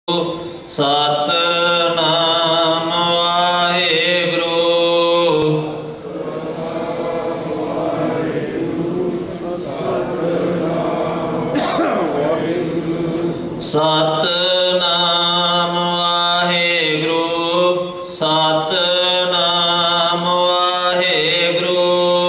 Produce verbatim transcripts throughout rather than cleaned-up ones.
सतनाम वाहेगुरु। सतनाम वाहेगुरु, सतनाम वाहेगुरु।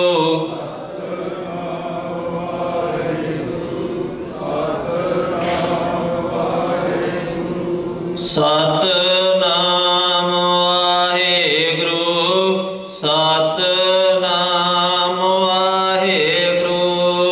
सतनाम वाहेगुरु, सतनाम वाहेगुरु।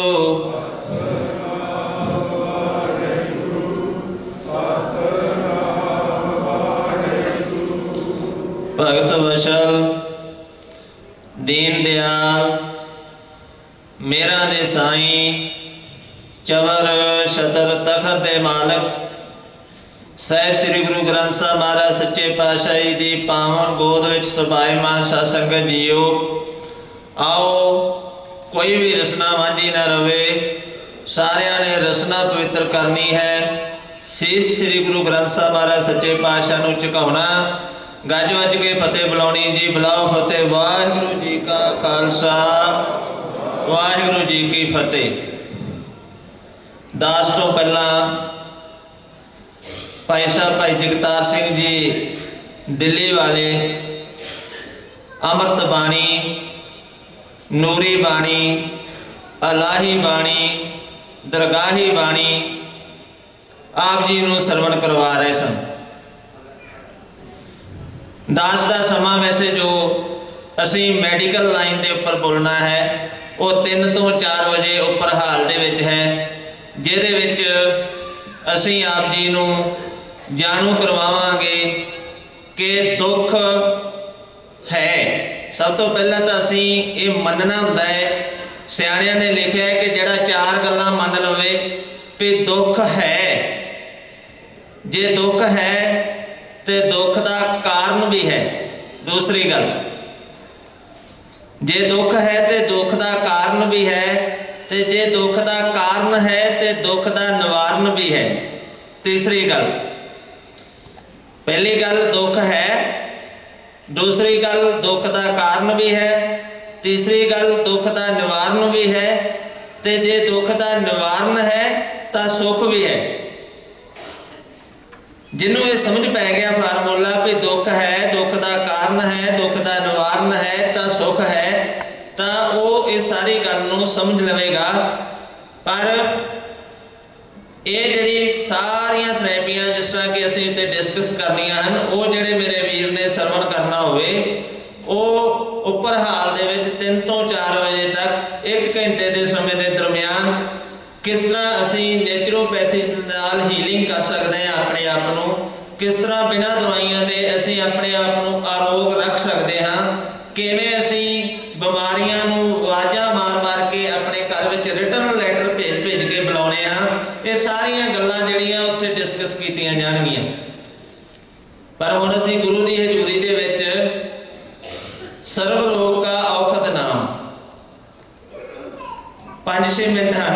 भगत वशल दीन दयाल मेरा दे साईं चवर छतर तखत दे मालक साहिब श्री गुरु ग्रंथ साहब महाराज सच्चे पातशाही दी पावन गोद विच सुभाईमान साध संगत जीओ। आओ कोई भी रसना वांझी ना रवे, सारियां ने रसना पवित्र करनी है। शीश श्री गुरु ग्रंथ साहब महाराज सच्चे पातशाह नूं झुकाउणा, गज वज के फतेह बुलाउणी जी। बुलाओ फतेह। वाहिगुरु जी का खालसा, वाहिगुरु जी की फतेह। दास तो पहला भाई साहब भाई जगतार सिंह जी दिल्ली वाले अमृत बाणी, नूरी बाणी, अलाही बाणी, दरगाही बाणी आप जी नूं सरवण करवा रहे सन। दास का समा वैसे जो असी मैडिकल लाइन के उपर बोलना है वो तीन तो चार बजे उपर हाल दे विच है, जिहदे विच असी आप जी नूं जाणू करवावांगे कि दुख है। सब तो पहला तो असी ये मनना हुंदा है, सियाणियां ने लिखा है कि जिहड़ा चार गल्लां मन लवे भी दुख है। जे दुख है तो दुख का कारण भी है। दूसरी गल, जे दुख है तो दुख का कारण भी है, तो जे दुख का कारण है तो दुख का निवारण भी है। तीसरी गल, पहली गल दुख है, दूसरी गल दुख का कारण भी है, तीसरी गल दुख का निवारण भी है। तो जे दुख का निवारण है तो सुख भी है। जिन्हों ये समझ पै गया फार्मूला भी दुख है, दुख का कारण है, दुख का निवारण है तो सुख है, तो वो इस सारी गल नूं समझ लवेगा। पर ये जिहड़ी सारियां थेरेपियां जिस तरह कि असीं इत्ते डिस्कस करनियां हन, वो जिहड़े मेरे वीर ने सरवण करना होवे वो उपर हाल दे विच तीन तो चार बजे तक एक घंटे के समय के दरम्यान किस तरह असी नेचुरोपैथी नाल हीलिंग कर सकते हैं अपने आप को, किस तरह बिना दवाइयां दे असी अपने आप को आरोग रख सकते हाँ, किवें असी बीमारियां नूं आवाज़ां मार मार के अपने घर विच रिटन लैटर भेज भेज के बुलाने हाँ। ये सारियां गल्लां जिहड़ियां उत्थे डिस्कस कीतियां जाणगीआं। पर हुण असी गुरु की हजूरी दे विच सर्व रोग का औखद नाम पांच छे मिनट हैं।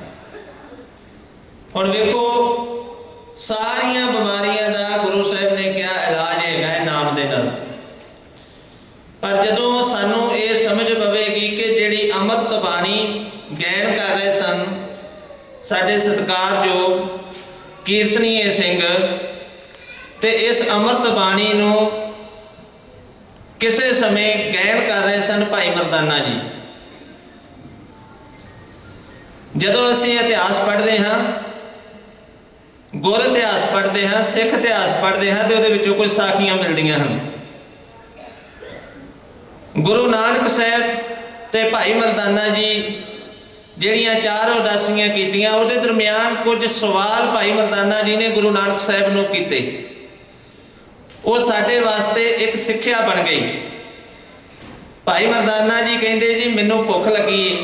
हुण वेखो सारियां बीमारियां दा गुरु साहिब ने क्या इलाज है नाम दे नाल। पर जदों सानू ये समझ पवेगी कि जिहड़ी अमृत बाणी गैन कर रहे सन साडे सत्कारयोग कीर्तनीय सिंह, ते इस अमृत बाणी नूं किसे समय गैन कर रहे सन भाई मरदाना जी। जदों असीं इतिहास पढ़ते हाँ, गुर इतिहास पढ़ते हैं, सिख इतिहास पढ़ते हैं, तो उहदे विचों कुछ साखियां मिलदियां हन। गुरु नानक साहब ते भाई मरदाना जी जिहड़ियां चार उदासियां कीतियां, उहदे दरम्यान कुछ सवाल भाई मरदाना जी ने गुरु नानक साहब नूं कीते। वो साडे वास्ते एक सिक्ख्या बन गई। भाई मरदाना जी कहंदे जी मैनूं भुख लगी है,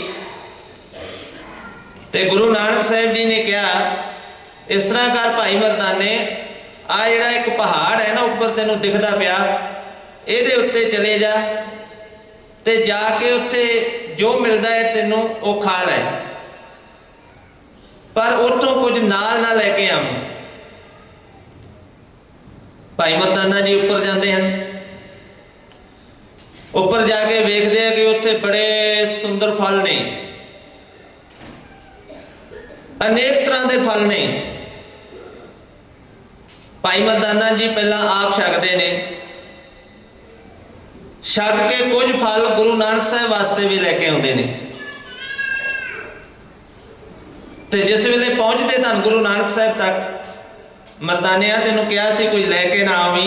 ते गुरु नानक साहब जी ने कहा इस तरह कर भाई मरदाने, आ जिहड़ा एक पहाड़ है ना उपर तेनों दिखदा पिया, इहदे उत्ते चले जा ते जाके उत्थे जो मिलता है तेनों वो खा लै, पर उत्थों कुछ नाल ना लैके आवें। भाई मर्दाना जी उपर जाते हैं, उपर जाके वेखते हैं कि उत्थे बड़े सुंदर फल ने, अनेक तरह के फल ने। भाई मर्दाना जी पहला आप छकते ने, छक के कुछ फल गुरु नानक साहब वास्ते भी लैके आते हैं। तो जिस वेले पहुंचते धन गुरु नानक साहब तक, मर्दानिया तेनों कहा सी कोई लैके ना आवी।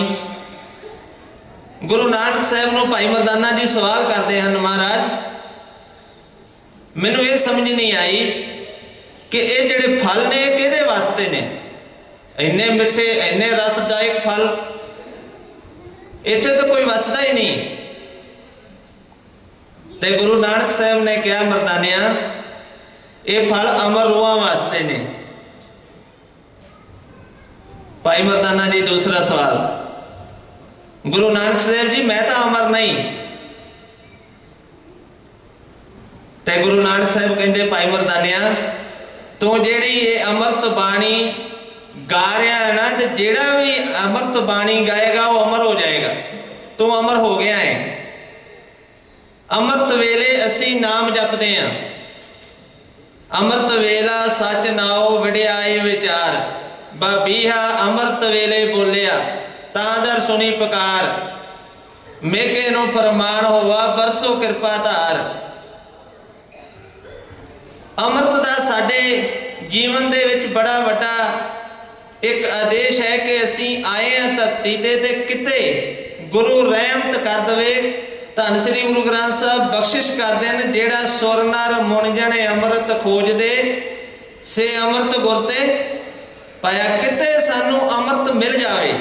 गुरु नानक साहब नूं भाई मर्दाना जी सवाल करते हैं, महाराज मैनूं ये समझ नहीं आई कि ये जिहड़े फल ने किहदे वास्ते ने, इन्ने मिठे इन्ने रसदायक फल, इत्थे तो कोई वसदा ही नहीं। ते गुरु नानक साहब ने कहा, मर्दानिया ये फल अमर रूहां वास्ते ने। भाई मर्दाना जी दूसरा सवाल, गुरु नानक साहब जी मैं तो अमर नहीं। ते गुरु नानक साहब कहते, भाई मर्दानिया तू जेड़ी ये अमृत बाणी गा रहा है ना, तो जेड़ा भी अमृत बाणी गाएगा वो अमर हो जाएगा। तू अमर हो गया है। अमृत वेले असी नाम जपते हैं, अमृत वेला सच नाओ वडियाई विचार, बीहा अमृत वेले बोलिया तादर सुनी पुकार, मेघे नूं फरमान होवा बरसो कृपा धार। अमृत दा साडे जीवन दे विच बड़ा वड्डा एक आदेश है कि असी आए हैं धरती ते ते किते गुरु रहमत कर दवे। धन श्री गुरु ग्रंथ साहब बख्शिश करते हैं, जेड़ा सुर नर मुन जने अमृत खोज दे से अमृत गुरते पाया। किते सानू अमृत मिल जाए।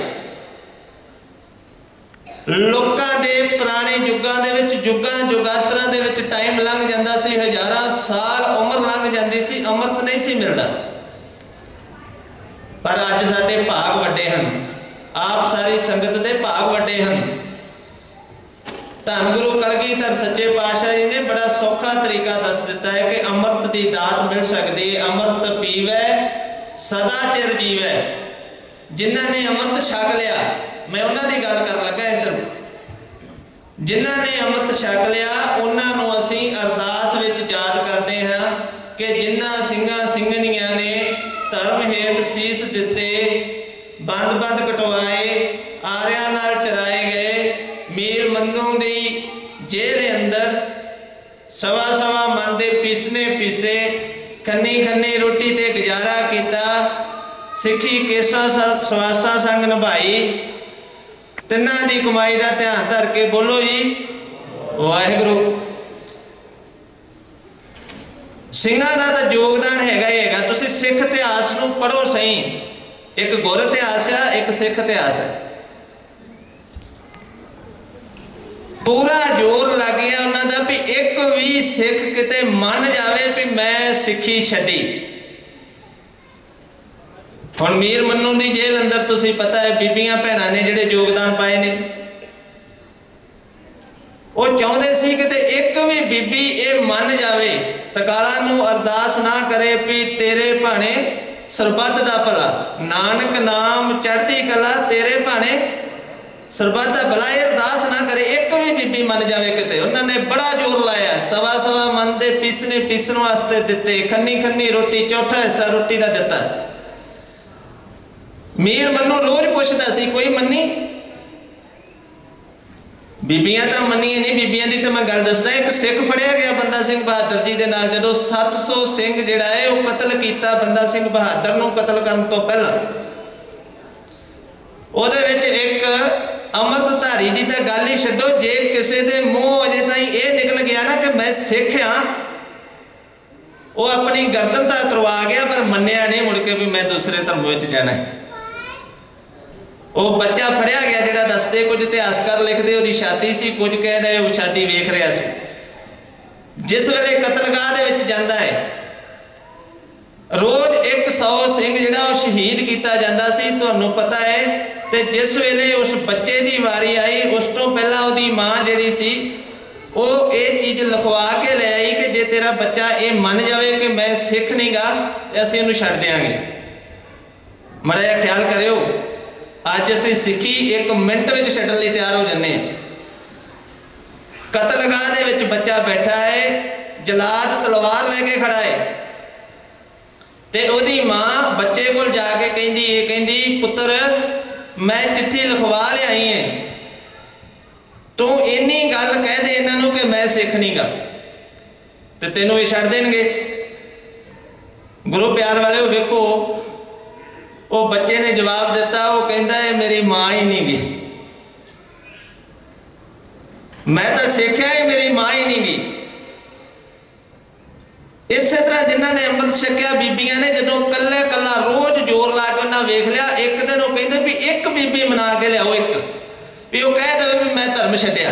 लोकां दे पुराने युगां दे विच जुगां जुगातरां दे विच टाइम लंघ जांदा सी, हज़ारां साल उम्र लंघ जांदी सी, अमृत नहीं सी मिलदा। पर अज साडे भाग वड्डे हन, आप सारी संगत दे भाग वड्डे हन। धन गुरु कलगीधर सच्चे पातशाह जी ने बड़ा सौखा तरीका दस दिता है कि अमृत की दात मिल सकती है। अमृत पीवै सदा चिर जीवै। जिन्हां ने अमृत छक लिया, मैं उन्हां दी गल कर लगा है सिर्फ, जिन्हां ने अमृत छक लिया उन्हां नूं असीं अरदास विच याद करते हैं कि जिन्हां सिंघां सिंघणियां ने धर्म हेत सीस दिते, बंद बंद कटवाए, आरियां नाल चराए गए, मीर मन्नू दी जेल अंदर सवा सवा मन दे पीसने पीसे, खन्नी खन्नी रोटी ते गुजारा किया, सिखी केसा सवासा संग निभाई, तिन्ना दी कमाई का ध्यान धर के बोलो जी वाहिगुरू। सिंघां दा तां योगदान हैगा ही हैगा। तुसीं सिख इतिहास नूं पढ़ो सही, एक गुर इतिहास है, एक सिख इतिहास है। पूरा जोर लग गया उन्होंने भी एक भी सिख किते मन जावे भी मैं सिखी छड्डी। हुण मीर मन्नू की जेल अंदर तुसीं पता है बीबियां भैणां ने जिहड़े योगदान पाए ने, वो चाहते सी कि एक भी बीबी ये मन जावे, टकाला नूं अरदास ना करे भी तेरे भाणे सरबत दा भला, नानक नाम चढ़ती कला तेरे भाणे सरबत दा भला, ये अरदास ना करे, एक भी बीबी मन जावे किते। उन्होंने बड़ा जोर लाया, सवा सवा मन दे पीसने पीसन वास्ते दिते, खन्नी खन्नी रोटी चौथा हिस्सा रोटी का दिता। मीर मन्नू रोज पुछदा सी कोई मन्नी, बीबियां तो मनिया नहीं, बीबियां की तो मैं गल दसदा। एक सिख फड़िया गया बंदा सिंह बहादुर जी के नाल, जदों सत्त सौ सिंह जिहड़ा है वो कतल किया बंदा सिंह बहादुर नूं कतल करन तो पहला, उहदे विच एक अमृतधारी जी तो गल ही छड्डो, जे किसी के मूँह अजे ताईं ये निकल गया ना कि मैं सिख हाँ, वो अपनी गर्दन तो तुरवा गया पर मन्निया नहीं मुड़ के भी मैं दूसरे धर्म में जाना है। वो बच्चा फड़िया गया जिहड़ा दसदे कुछ इतिहासकार लिखते उसकी शादी सी, कुछ कह रहे वो शादी वेख रहा सी। जिस वेले कतलगाह दे विच जांदा है रोज एक सौ सिंह जिहड़ा वो शहीद किया जाता सी, तुहानूं पता है। ते जिस वेले उस बच्चे की वारी आई उस तो पहला उसकी माँ जिहड़ी सी वो ये चीज़ लिखवा के ले आई कि जे तेरा बच्चा ये मन जाए कि मैं सिख नहीं गा तो असीं उहनूं छड्ड देंगे। माड़ा जिहा ख्याल करियो, अज असीं सिक्खी एक मिनट में छड्डण लई तैयार हो जाने। कतलगाह दे विच बच्चा बैठा है, जलाद तलवार लैके खड़ा है, ते ओदी मां बच्चे कोल जाके कहंदी है, कहंदी पुत्र मैं चिट्ठी लिखवा लियाई है, तू इन्नी गल कह दे इन्हां नूं कि मैं सिख नहीं गा ते तैनूं ये छड्ड देणगे। गुरु प्यार वाले वेखो, वो बच्चे ने जवाब दिता, वो कहता है मेरी मां ही नहीं गी, मैं तो सीखिया ही मेरी मां ही नहीं गी। इस तरह जिन्हों ने अमृत छकिया बीबियां ने जो कल्ले कला रोज जोर ला के उन्हें वेख लिया, एक दिन वो कहते भी एक बीबी मना के लियाओ, एक भी वो कह दे भी मैं धर्म छड्डिया।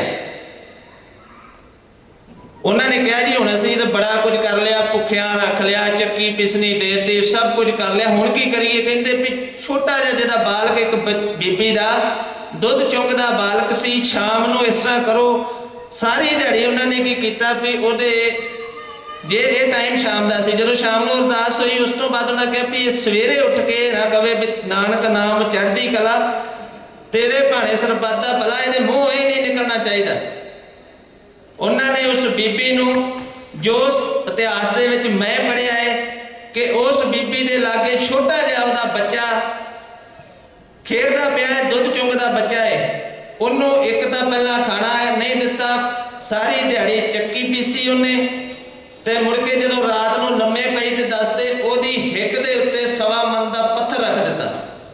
उन्होंने कहा जी हुण असीं तो बड़ा कुछ कर लिया, भुखिया रख लिया, चक्की पिसनी देती, सब कुछ कर लिया, हुण की करिए। कहते भी छोटा जिहा जिहदा बालक एक बीबी का दुध चुंगदा बालक सी, शाम नूं इस तरह करो। सारी दिहाड़ी उन्होंने की कीता भी उहदे जे ये टाइम शाम का सी, जो शाम को अरदास हुई उस तो बाद उन्हें कहा भी सवेरे उठ के ना कहे भी नानक नाम चढ़ती कला, तेरे भाणे सरबत दा भला, ये मूँह ही नहीं निकलना चाहिए। उन्होंने उस बीबी नूं जो इतिहास दे विच मैं पढ़िया है कि उस बीबी दे लागे छोटा जिहा उहदा बच्चा खेडदा पिया है, दुध चुंगदा बच्चा है, उन्होंने एक तो पहला खाना नहीं दिता, सारी दिहाड़ी चक्की पीसी उन्हें, ते मुड़ के जो रात को लम्मे पई ते दसदे ओदी हिक दे उत्ते सवा मन का पत्थर रख दिता,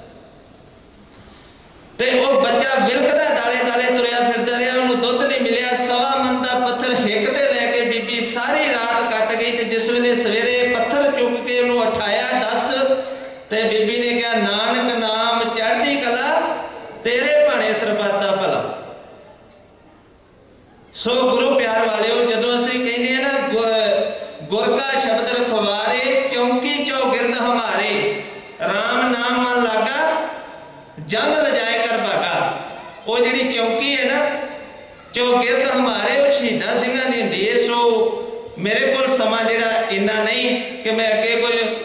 ते वो बच्चा विलकदा दाले दाले तुरया फिरदा रहा, उन्होंने दुध नहीं मिलिया, सवा मन का पत्थर हिक दे लैके बीबी सारी रात कट गई। ते जिस वेले सवेरे पत्थर चुक के उन्होंने उठाया दस, ते बीबी ने कहा नानक नाम चढ़ती कला, तेरे भाणे सरबत दा भला। सो गुरु प्यार वाले जो असीं कहने ना गुर का शब्द रखवारे, चौंकी चौगिरद हमारे, राम नाम मन लागा जंग लजाए कर भागा। वो जी चौंकी है ना चौगिरद हमारे, वो शहीदां सिंघां दी हुंदी है। सो मेरे को समा जिहड़ा इन्ना नहीं कि मैं अगे कुछ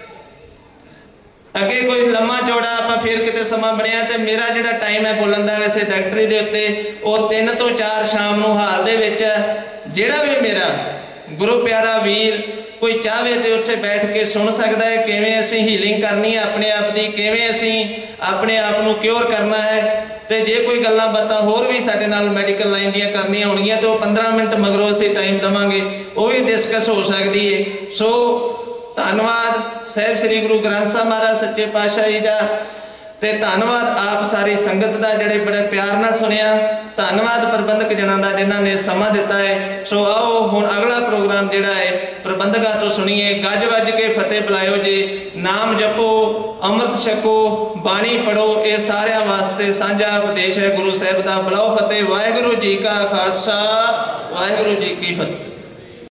अगे कोई लम्मा चौड़ा आप फिर कितने समा बनया, तो मेरा जिहड़ा टाइम है बोलन का वैसे डॉक्टरी दे उत्ते वो तीन तो चार शाम नूं हाल दे विच जिहड़ा भी मेरा गुरु प्यारा वीर कोई चाहे तो उत्थे बैठ के सुन सकता है किवें असीं हीलिंग करनी है अपने आप की, किवें असीं अपने आप नूं क्योर करना है। तो जे कोई गल्लां बातां होर भी साडे नाल मैडिकल लाइन दियां करनियां होणगीआं तो पंद्रह मिनट मगरों असीं टाइम देवांगे, वो भी डिस्कस हो सकती है। सो धन्नवाद साहिब श्री गुरु ग्रंथ साहिब महाराज सच्चे पातशाह जी का, ते धन्नवाद आप सारी संगत का जिहड़े बड़े प्यार नाल सुनिया। धन्नवाद प्रबंधक जनां दा जिन्हां ने समा दिता है। सो आओ हुण अगला प्रोग्राम जिहड़ा है प्रबंधकां तो सुनिए। गज वज के फतेह बुलायो जी, नाम जपो, अमृत छको, बाणी पढ़ो, ये सारियां वास्ते सांझा उपदेश है गुरु साहिब का। बुलाओ फतेह। वाहिगुरू जी का खालसा, वाहिगुरू जी की फतेह।